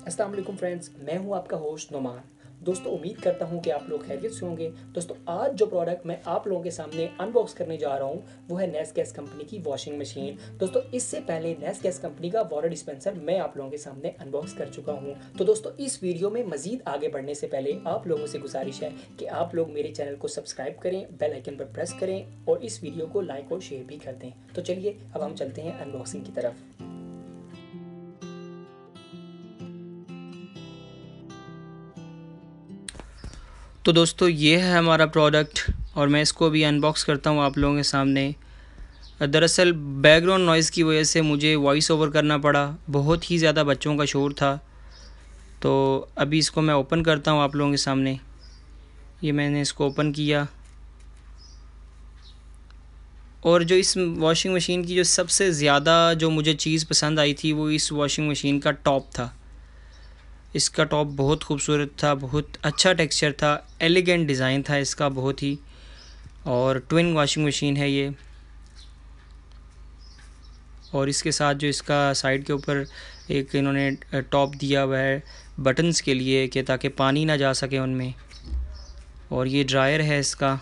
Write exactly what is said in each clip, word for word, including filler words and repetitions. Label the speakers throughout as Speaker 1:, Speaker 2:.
Speaker 1: अस्सलाम वालेकुम फ्रेंड्स, मैं हूं आपका होस्ट नोमान। दोस्तों, उम्मीद करता हूं कि आप लोग खैरियत से होंगे। दोस्तों, आज जो प्रोडक्ट मैं आप लोगों के सामने अनबॉक्स करने जा रहा हूं वो है नेस्गैस कंपनी की वॉशिंग मशीन। दोस्तों, इससे पहले नेस्गैस कंपनी का वाटर डिस्पेंसर मैं आप लोगों के सामने अनबॉक्स कर चुका हूं। तो दोस्तों, इस वीडियो में मजीद आगे बढ़ने से पहले आप लोगों से गुजारिश है कि आप लोग मेरे चैनल को सब्सक्राइब करें, बेल आइकन पर प्रेस करें और इस वीडियो को लाइक और शेयर भी कर दें। तो चलिए अब हम चलते हैं अनबॉक्सिंग की तरफ। तो दोस्तों, ये है हमारा प्रोडक्ट और मैं इसको अभी अनबॉक्स करता हूँ आप लोगों के सामने। दरअसल बैकग्राउंड नॉइज़ की वजह से मुझे वॉइस ओवर करना पड़ा, बहुत ही ज़्यादा बच्चों का शोर था। तो अभी इसको मैं ओपन करता हूँ आप लोगों के सामने। ये मैंने इसको ओपन किया और जो इस वॉशिंग मशीन की जो सबसे ज़्यादा जो मुझे चीज़ पसंद आई थी वो इस वॉशिंग मशीन का टॉप था। इसका टॉप बहुत खूबसूरत था, बहुत अच्छा टेक्सचर था, एलिगेंट डिज़ाइन था इसका बहुत ही। और ट्विन वॉशिंग मशीन है ये। और इसके साथ जो इसका साइड के ऊपर एक इन्होंने टॉप दिया हुआ है बटन्स के लिए कि ताकि पानी ना जा सके उनमें। और ये ड्रायर है इसका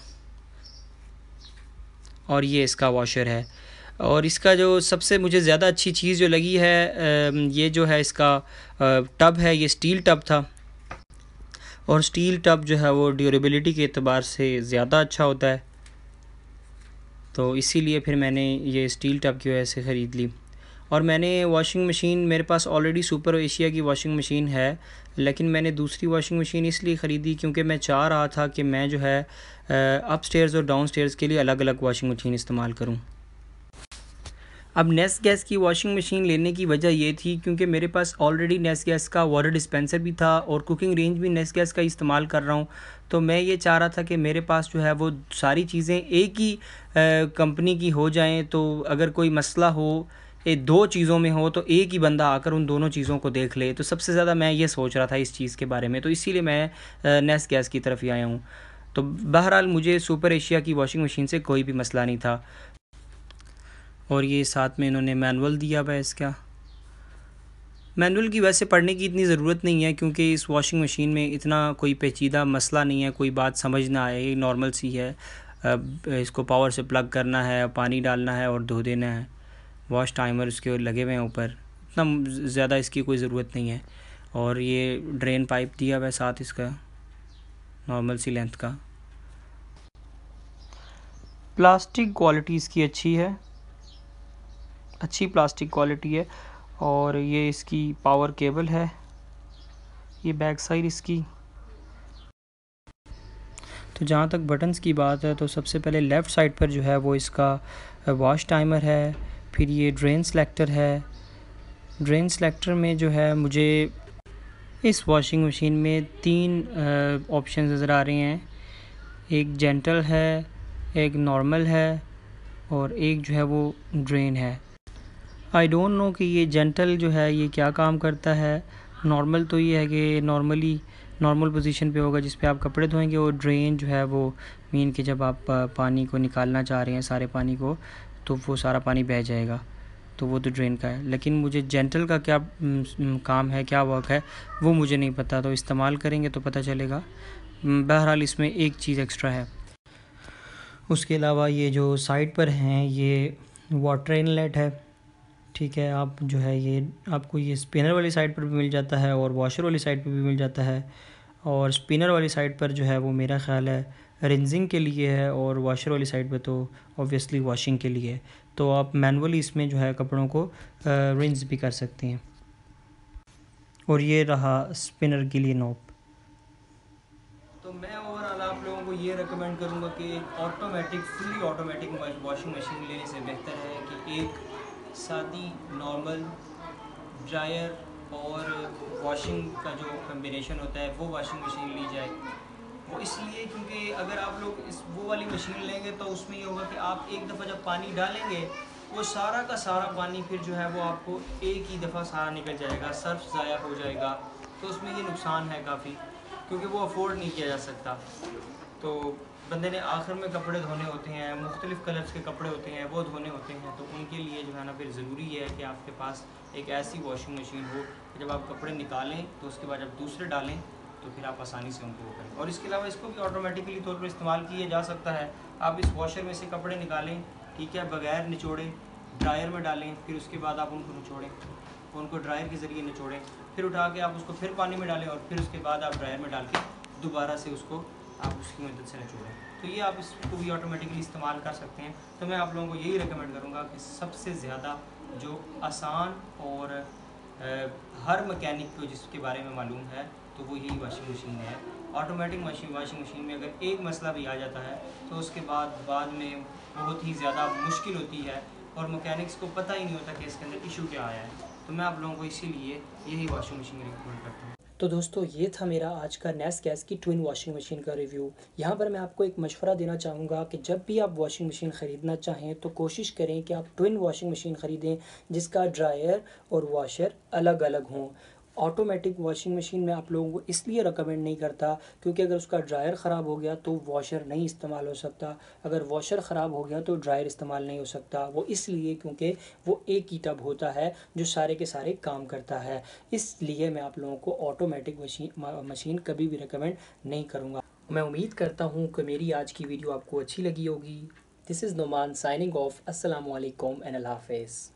Speaker 1: और ये इसका वॉशर है। और इसका जो सबसे मुझे ज़्यादा अच्छी चीज़ जो लगी है ये जो है इसका टब है, ये स्टील टब था। और स्टील टब जो है वो ड्यूरेबिलिटी के एतबार से ज़्यादा अच्छा होता है, तो इसीलिए फिर मैंने ये स्टील टब की वजह से ख़रीद ली। और मैंने वॉशिंग मशीन, मेरे पास ऑलरेडी सुपर एशिया की वॉशिंग मशीन है, लेकिन मैंने दूसरी वॉशिंग मशीन इसलिए ख़रीदी क्योंकि मैं चाह रहा था कि मैं जो है अपस्टेयर्स और डाउनस्टेयर्स के लिए अलग अलग वॉशिंग मशीन इस्तेमाल करूं। अब नेस्गैस की वॉशिंग मशीन लेने की वजह ये थी क्योंकि मेरे पास ऑलरेडी नेस्गैस का वाटर डिस्पेंसर भी था और कुकिंग रेंज भी नेस्गैस का इस्तेमाल कर रहा हूँ। तो मैं ये चाह रहा था कि मेरे पास जो है वो सारी चीज़ें एक ही कंपनी की हो जाएं, तो अगर कोई मसला हो ये दो चीज़ों में हो तो एक ही बंदा आकर उन दोनों चीज़ों को देख ले। तो सबसे ज़्यादा मैं ये सोच रहा था इस चीज़ के बारे में, तो इसीलिए मैं नेस्गैस की तरफ ही आया हूँ। तो बहरहाल मुझे सुपर एशिया की वॉशिंग मशीन से कोई भी मसला नहीं था। और ये साथ में इन्होंने मैनुअल दिया हुआ है इसका। मैनुअल की वैसे पढ़ने की इतनी ज़रूरत नहीं है क्योंकि इस वॉशिंग मशीन में इतना कोई पेचीदा मसला नहीं है, कोई बात समझ ना आए, ये नॉर्मल सी है। अब इसको पावर से प्लग करना है, पानी डालना है और धो देना है। वॉश टाइमर उसके लगे हुए हैं ऊपर, इतना ज़्यादा इसकी कोई ज़रूरत नहीं है। और ये ड्रेन पाइप दिया हुआ है साथ इसका, नॉर्मल सी लेंथ का। प्लास्टिक क्वालिटी इसकी अच्छी है, अच्छी प्लास्टिक क्वालिटी है। और ये इसकी पावर केबल है, ये बैक साइड इसकी। तो जहाँ तक बटन्स की बात है तो सबसे पहले लेफ़्ट साइड पर जो है वो इसका वॉश टाइमर है, फिर ये ड्रेन सेलेक्टर है। ड्रेन सेलेक्टर में जो है मुझे इस वॉशिंग मशीन में तीन ऑप्शन नज़र आ रहे हैं। एक जेंटल है, एक नॉर्मल है और एक जो है वो ड्रेन है। आई डोंट नो कि ये जेंटल जो है ये क्या काम करता है। नॉर्मल तो ये है कि नॉर्मली नॉर्मल पोजीशन पे होगा जिस पे आप कपड़े धोएंगे, और ड्रेन जो है वो मीन कि जब आप पानी को निकालना चाह रहे हैं सारे पानी को तो वो सारा पानी बह जाएगा, तो वो तो ड्रेन का है। लेकिन मुझे जेंटल का क्या काम है, क्या वर्क है वो मुझे नहीं पता, तो इस्तेमाल करेंगे तो पता चलेगा। बहरहाल इसमें एक चीज़ एक्स्ट्रा है। उसके अलावा ये जो साइड पर हैं ये वाटर इनलेट है, ठीक है। आप जो है ये आपको ये स्पिनर वाली साइड पर भी मिल जाता है और वॉशर वाली साइड पर भी मिल जाता है। और स्पिनर वाली साइड पर जो है वो मेरा ख़्याल है रिंजिंग के लिए है और वॉशर वाली साइड पर तो ऑब्वियसली वॉशिंग के लिए है। तो आप मैनुअली इसमें जो है कपड़ों को रिंज भी कर सकते हैं। और ये रहा स्पिनर के लिए नॉब। तो मैं ओवरऑल आप लोगों को ये रेकमेंड करूँगा कि एक automatic fully automatic washing machine लेने से बेहतर है कि एक सादी नॉर्मल ड्रायर और वॉशिंग का जो कम्बिनेशन होता है वो वॉशिंग मशीन ली जाए। वो इसलिए क्योंकि अगर आप लोग इस वो वाली मशीन लेंगे तो उसमें ये होगा कि आप एक दफ़ा जब पानी डालेंगे वो सारा का सारा पानी फिर जो है वो आपको एक ही दफ़ा सारा निकल जाएगा, सर्फ ज़ाया हो जाएगा। तो उसमें ये नुकसान है काफ़ी, क्योंकि वो अफोर्ड नहीं किया जा सकता। तो बंदे ने आखिर में कपड़े धोने होते हैं, मुख्तलिफ़ कलर्स के कपड़े होते हैं वो धोने होते हैं, तो उनके लिए जो है ना फिर ज़रूरी है कि आपके पास एक ऐसी वॉशिंग मशीन हो कि जब आप कपड़े निकालें तो उसके बाद जब दूसरे डालें तो फिर आप आसानी से उनको वो करें। और इसके अलावा इसको भी ऑटोमेटिकली तौर पर इस्तेमाल किया जा सकता है। आप इस वॉशर में से कपड़े निकालें, ठीक है, बगैर निचोड़े ड्रायर में डालें, फिर उसके बाद आप उनको निचोड़ें, उनको ड्रायर के ज़रिए निचोड़ें, फिर उठा के आप उसको फिर पानी में डालें और फिर उसके बाद आप ड्रायर में डाल के दोबारा से उसको आप उसकी मदद से निचोड़ें। तो ये आप इसको भी ऑटोमेटिकली इस्तेमाल कर सकते हैं। तो मैं आप लोगों को यही रिकमेंड करूँगा कि सबसे ज़्यादा जो आसान और आ, हर मकैनिक को जिसके बारे में मालूम है तो वो यही वॉशिंग मशीन है। ऑटोमेटिक मशीन वॉशिंग मशीन में अगर एक मसला भी आ जाता है तो उसके बाद बाद में बहुत ही ज़्यादा मुश्किल होती है और मकैनिक्स को पता ही नहीं होता कि इसके अंदर इशू क्या आया है। तो मैं आप लोगों को इसीलिए यही वॉशिंग मशीन रिकमेंड करता हूँ। तो दोस्तों ये था मेरा आज का नेस गैस की ट्विन वॉशिंग मशीन का रिव्यू। यहाँ पर मैं आपको एक मशवरा देना चाहूँगा कि जब भी आप वॉशिंग मशीन ख़रीदना चाहें तो कोशिश करें कि आप ट्विन वॉशिंग मशीन ख़रीदें जिसका ड्रायर और वॉशर अलग अलग हों। ऑटोमेटिक वॉशिंग मशीन में आप लोगों को इसलिए रिकमेंड नहीं करता क्योंकि अगर उसका ड्रायर ख़राब हो गया तो वॉशर नहीं इस्तेमाल हो सकता, अगर वॉशर ख़राब हो गया तो ड्रायर इस्तेमाल नहीं हो सकता। वो इसलिए क्योंकि वो एक ही टब होता है जो सारे के सारे काम करता है। इसलिए मैं आप लोगों को ऑटोमेटिक मशीन मशीन कभी भी रिकमेंड नहीं करूँगा। मैं उम्मीद करता हूँ कि मेरी आज की वीडियो आपको अच्छी लगी होगी। This is Numan signing off. अस्सलाम वालेकुम एंड अल्लाह हाफ़िज़।